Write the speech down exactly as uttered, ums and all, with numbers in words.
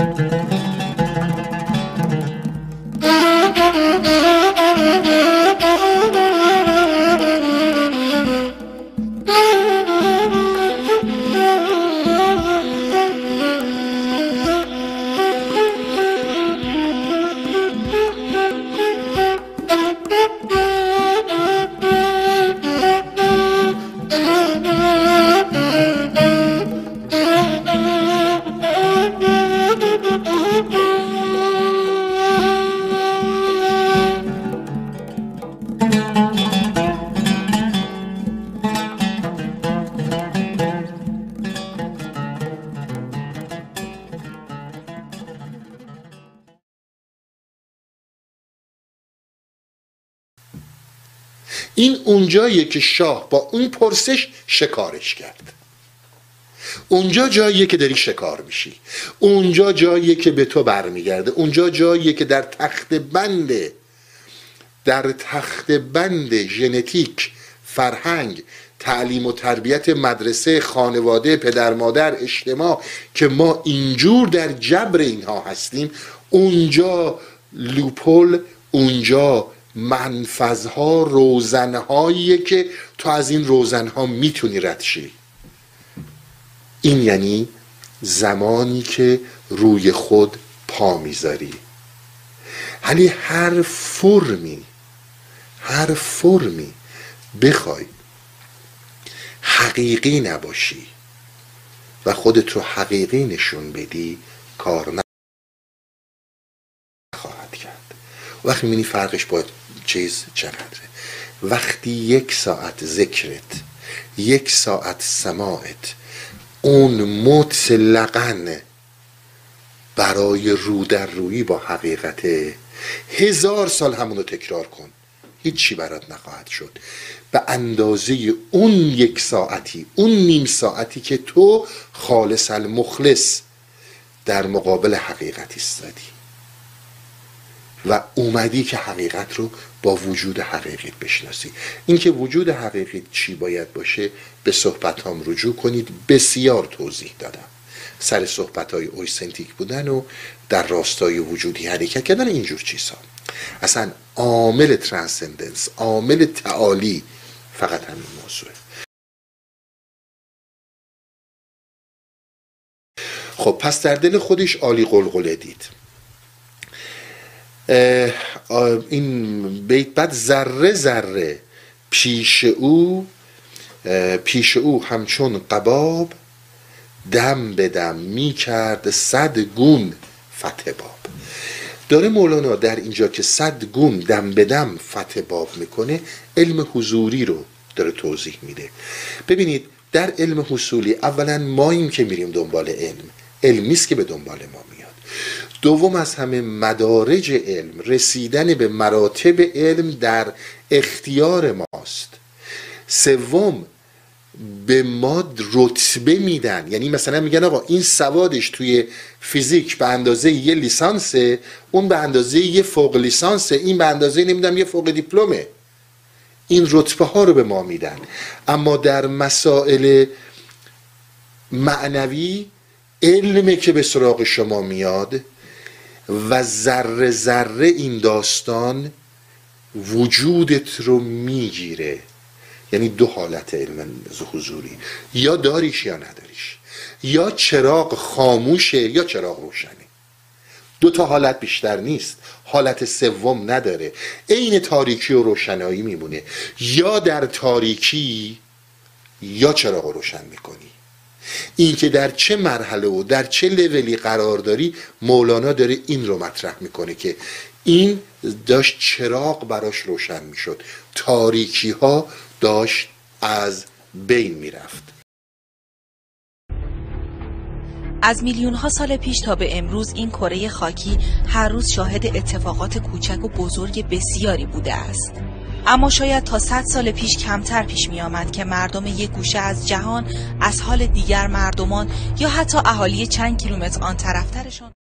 این اونجاییه که شاه با اون پرسش شکارش کرد. اونجا جاییه که داری شکار میشی، اونجا جاییه که به تو برمیگرده، اونجا جاییه که در تخت بند در تخت بند ژنتیک، فرهنگ، تعلیم و تربیت، مدرسه، خانواده، پدر مادر، اجتماع که ما اینجور در جبر اینها هستیم، اونجا لوپول، اونجا منفذها، روزنهاییه که تو از این روزنها میتونی رد شی. این یعنی زمانی که روی خود پا میذاری. ولی هر فرمی هر فرمی بخوای حقیقی نباشی و خودت رو حقیقی نشون بدی، کار نخواهد کرد. وقتی می‌بینی فرقش با چیز چقدره، وقتی یک ساعت ذکرت، یک ساعت سماعت اون مطلقاً برای رو در رویی با حقیقته، هزار سال همونو تکرار کن، هیچی برات نخواهد شد. به اندازه اون یک ساعتی، اون نیم ساعتی که تو خالص المخلص در مقابل حقیقت ایستادی و اومدی که حقیقت رو با وجود حقیقی بشناسی. اینکه وجود حقیقی چی باید باشه به صحبتام رجوع کنید، بسیار توضیح دادم سر صحبت‌های اویسنتیک بودن و در راستای وجودی حرکت کردن، اینجور چیزها. اصلا عامل ترانسندنس، عامل تعالی فقط همین موضوعه. خب پس در دل خودش عالی قلقله دید. این بیت بعد ذره ذره پیش او پیش او همچون قباب، دم به دم می کرد صد گون فتح باب. داره مولانا در اینجا که صد گون دم به دم فتح باب میکنه، علم حضوری رو داره توضیح میده. ببینید در علم حصولی اولا ماییم که میریم دنبال علم، علم نیست که به دنبال ما میاد. دوم از همه مدارج علم، رسیدن به مراتب علم در اختیار ماست. سوم به ما رتبه میدن، یعنی مثلا میگن آقا این سوادش توی فیزیک به اندازه یه لیسانسه، اون به اندازه یه فوق لیسانسه، این به اندازه نمیدونم یه فوق دیپلمه. این رتبه ها رو به ما میدن. اما در مسائل معنوی علمه که به سراغ شما میاد و ذره ذره این داستان وجودت رو میگیره. یعنی دو حالت علم حضوری، یا داریش یا نداریش، یا چراغ خاموشه یا چراغ روشنه. دو تا حالت بیشتر نیست. حالت سوم نداره، عین تاریکی و روشنایی میمونه. یا در تاریکی یا چراغ روشن میکنی. این که در چه مرحله و در چه لولی قرار داری، مولانا داره این رو مطرح میکنه که این داشت چراغ براش روشن میشد، تاریکی ها داشت از بین میرفت. از میلیون ها سال پیش تا به امروز این کره خاکی هر روز شاهد اتفاقات کوچک و بزرگ بسیاری بوده است. اما شاید تا صد سال پیش کمتر پیش می آمد که مردم یک گوشه از جهان از حال دیگر مردمان یا حتی اهالی چند کیلومتر آن طرفترشان